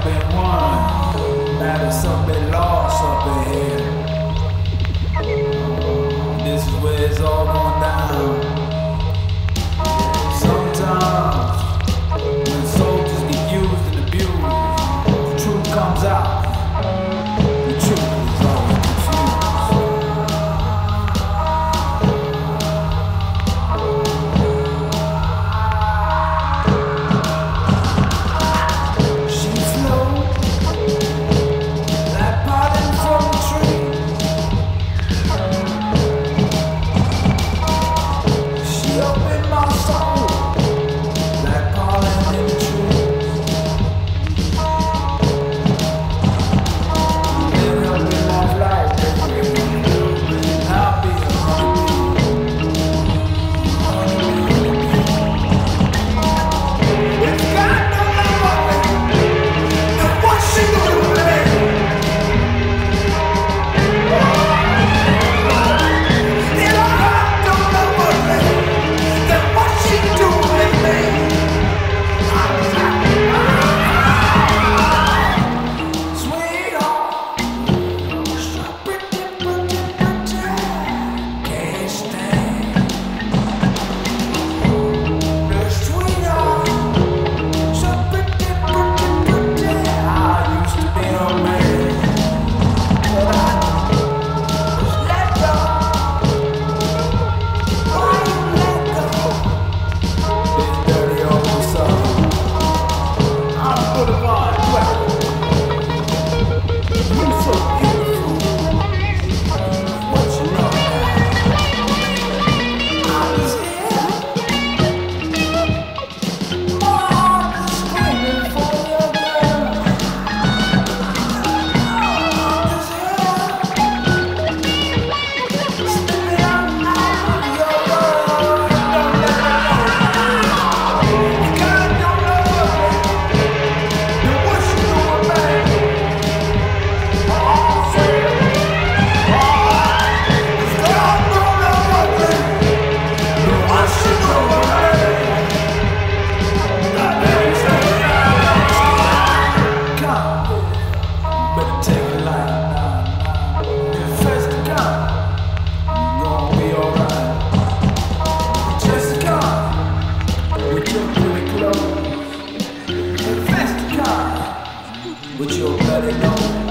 been won. Now there's something been lost up in here. This is where it's all going down. Sometimes, when soldiers get used and abused, the truth comes out. The truth is always she's slow, like pollen from a tree. She opened my soul, like pollen in the trees. Live her in my life, baby. I'll be a honeybee. If God don't love me, then what she gonna do with me? If God don't love me, then what she do with me? Sweetheart, so pretty, can't stand. The sweetheart, so pretty, I used to be a man, but I just let go. Why you let go? This dirty old soul. I'm Boulevard Dweller. You so beautiful. What you know now? I was here. My heart is screaming for your girl. I was here. Stepping out of your world. Don't let me know. God don't love me. Then what you doing, man? Oh, say it. If God don't love me, then what you doing, man? Come, better take it light. Confess to God, you gon' be alright. Just come with your pretty clothes. Confess to God with your bloody nose.